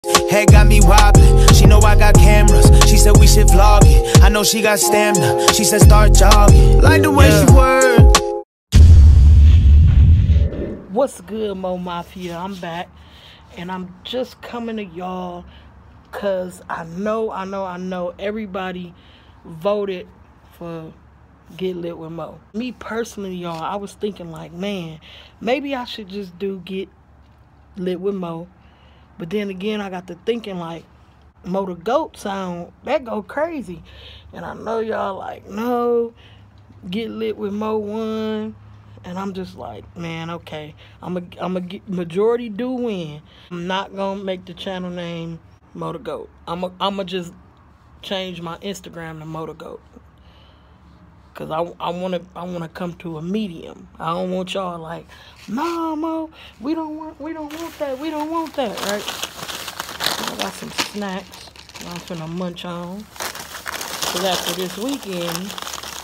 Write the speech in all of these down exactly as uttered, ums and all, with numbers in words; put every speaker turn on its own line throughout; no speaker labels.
Head got me wobbling. She know I got cameras. She said we should vlog it. I know she got stamina. She said start jogging. Like the way yeah. she worked.
What's good, Mo Mafia? I'm back, and I'm just coming to y'all because I know, I know, I know everybody voted for Get Lit with Mo. Me personally, y'all, I was thinking like, man, maybe I should just do Get Lit with Mo. But then again, I got to thinking like, Mo the GOAT sound, that go crazy. And I know y'all like, no, Get Lit with Mo one. And I'm just like, man, okay. I'm a, I'm a get, majority do win. I'm not gonna make the channel name Mo the GOAT. I'm a, I'm gonna just change my Instagram to Mo the GOAT. Cause I, I wanna I wanna come to a medium. I don't want y'all like, nah, Mo, we don't want we don't want that, we don't want that, right? I got some snacks I'm finna munch on. Cause after this weekend,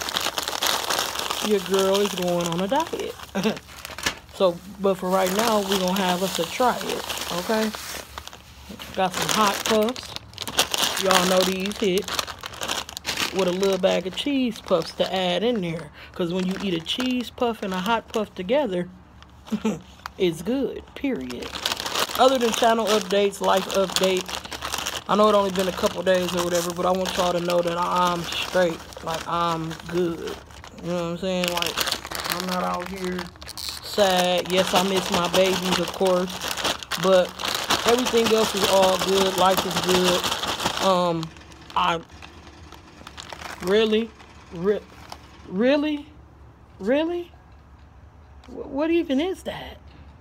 your girl is going on a diet. So, but for right now, we're gonna have us to try it, okay? Got some hot puffs. Y'all know these hit. With a little bag of cheese puffs to add in there. Because when you eat a cheese puff and a hot puff together, it's good, period. Other than channel updates, life update, I know it only been a couple days or whatever, but I want y'all to know that I'm straight. Like, I'm good. You know what I'm saying? Like, I'm not out here sad. Yes, I miss my babies, of course. But everything else is all good. Life is good. Um, I... Really? Re really? Really? W what even is that?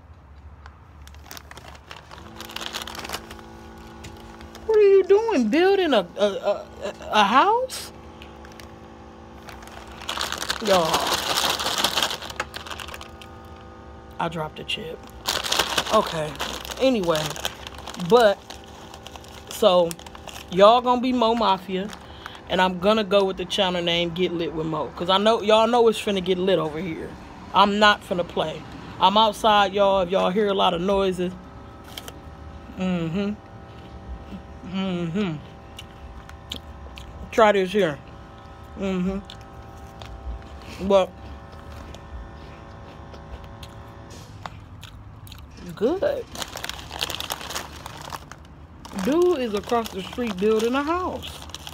What are you doing? Building a, a, a, a house? Y'all. I dropped a chip. Okay. Anyway. But, so, y'all gonna be Mo Mafia. And I'm gonna go with the channel name Get Lit with Mo. Cause I know y'all know it's finna get lit over here. I'm not finna play. I'm outside, y'all. If y'all hear a lot of noises. Mm-hmm. Mm-hmm. Try this here. Mm-hmm. But good. Dude is across the street building a house.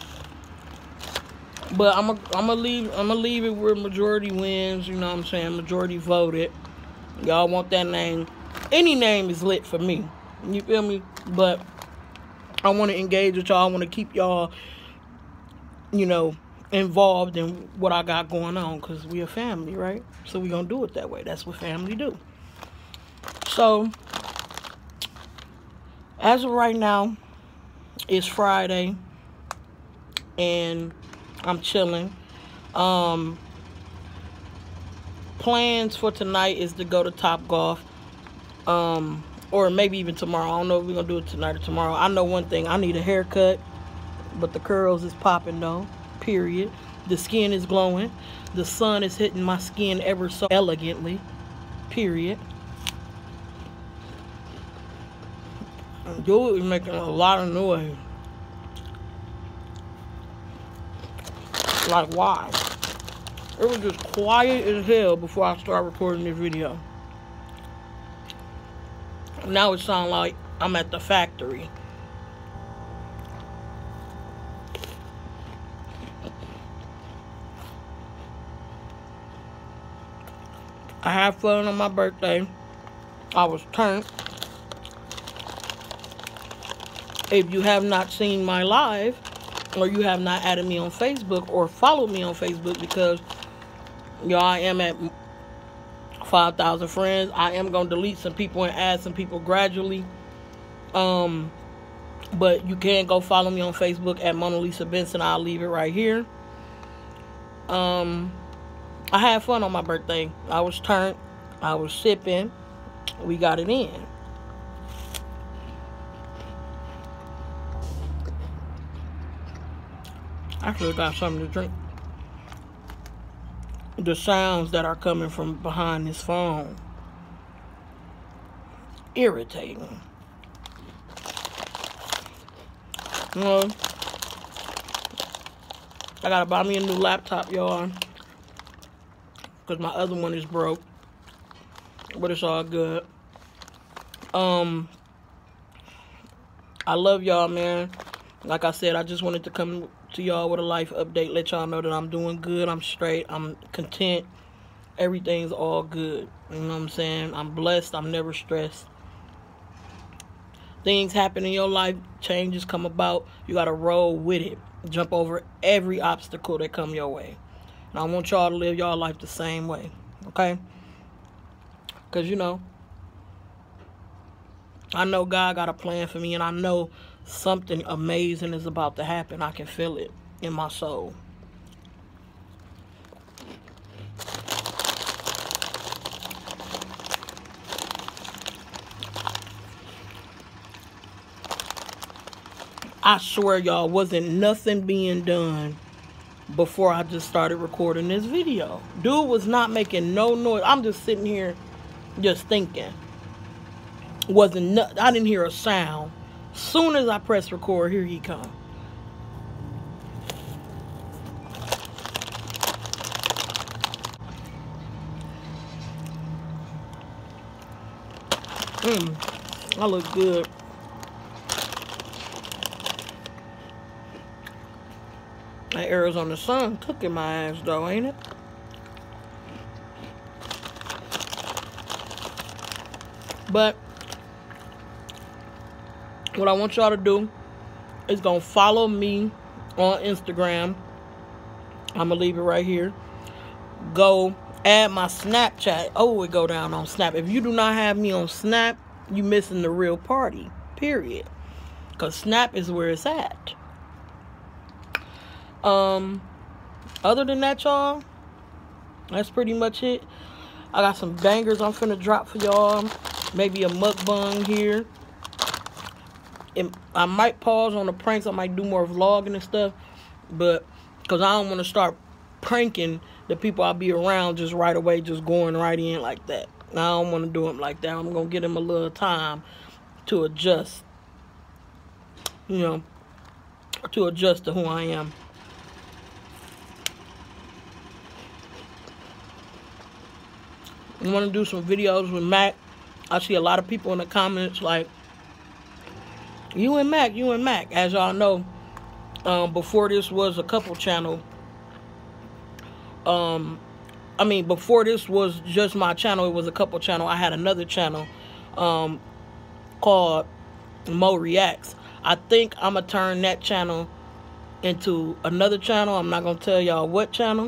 But I'm gonna I'm gonna leave I'm gonna leave it where majority wins. You know what I'm saying? Majority voted. Y'all want that name? Any name is lit for me. You feel me? But I want to engage with y'all. I want to keep y'all, you know, involved in what I got going on, because we a family, right? So we gonna do it that way. That's what family do. So as of right now, it's Friday, and I'm chilling. Um, plans for tonight is to go to Top Golf. Um, or maybe even tomorrow. I don't know if we're going to do it tonight or tomorrow. I know one thing. I need a haircut. But the curls is popping though. Period. The skin is glowing. The sun is hitting my skin ever so elegantly. Period. Dude is making a lot of noise. Like, why? It was just quiet as hell before I started recording this video. Now it sounds like I'm at the factory. I had fun on my birthday. I was turned. If you have not seen my live, or you have not added me on Facebook or followed me on Facebook, because y'all, I am at five thousand friends. I am going to delete some people and add some people gradually. Um, but you can go follow me on Facebook at Mona Lisa Benson. I'll leave it right here. Um, I had fun on my birthday. I was turned. I was sipping. We got it in. I should have got something to drink. The sounds that are coming from behind this phone. Irritating. You know, I gotta buy me a new laptop, y'all, because my other one is broke. But it's all good. Um, I love y'all, man. Like I said, I just wanted to come to y'all with a life update, let y'all know that I'm doing good, I'm straight, I'm content, everything's all good. You know what I'm saying? I'm blessed, I'm never stressed. Things happen in your life, changes come about, you gotta roll with it. Jump over every obstacle that come your way. And I want y'all to live y'all life the same way, okay? Because, you know, I know God got a plan for me, and I know something amazing is about to happen. I can feel it in my soul. I swear, y'all, wasn't nothing being done before I just started recording this video. Dude was not making no noise. I'm just sitting here just thinking. Wasn't no, I didn't hear a sound. Soon as I press record, here he come. Mmm, I look good. That Arizona sun cooking my ass though, ain't it? But what I want y'all to do is gonna follow me on Instagram. I'm gonna leave it right here. Go add my Snapchat. Oh, it go down on Snap. If you do not have me on Snap, you missing the real party. Period. Cause Snap is where it's at. Um, other than that, y'all, that's pretty much it. I got some bangers I'm finna drop for y'all. Maybe a mukbang here. It, I might pause on the pranks. I might do more vlogging and stuff. But, because I don't want to start pranking the people I'll be around just right away, just going right in like that. I don't want to do them like that. I'm going to give them a little time to adjust. You know, to adjust to who I am. I want to do some videos with Mac. I see a lot of people in the comments like, you and Mac, you and Mac. As y'all know, um, before this was a couple channel. Um, I mean, before this was just my channel, it was a couple channel. I had another channel um, called Mo Reacts. I think I'm going to turn that channel into another channel. I'm not going to tell y'all what channel.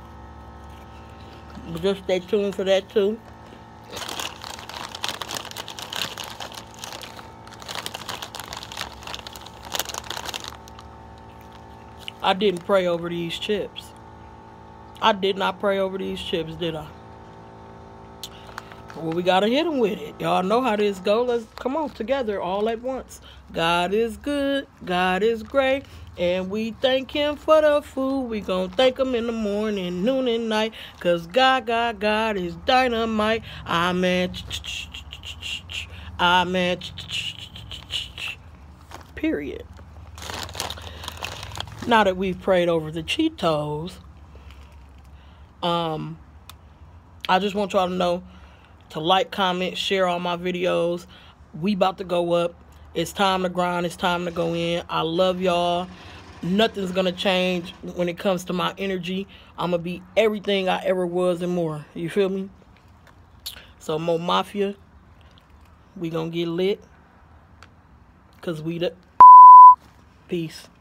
But just stay tuned for that too. I didn't pray over these chips. I did not pray over these chips, did I? Well, we gotta hit them with it. Y'all know how this go. Let's come on together all at once. God is good. God is great. And we thank him for the food. We gonna thank him in the morning, noon, and night. Cause God, God, God is dynamite. Amen. Amen. Period. Now that we've prayed over the Cheetos, um, I just want y'all to know to like, comment, share all my videos. We about to go up. It's time to grind. It's time to go in. I love y'all. Nothing's going to change when it comes to my energy. I'm going to be everything I ever was and more. You feel me? So, Mo Mafia, we going to get lit. Because we the... Peace.